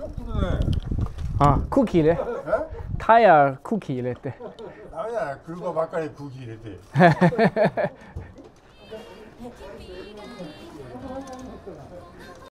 あ、空気入れ。タイヤ空気入れて。 ダメだよ、車ばっかり空気入れて。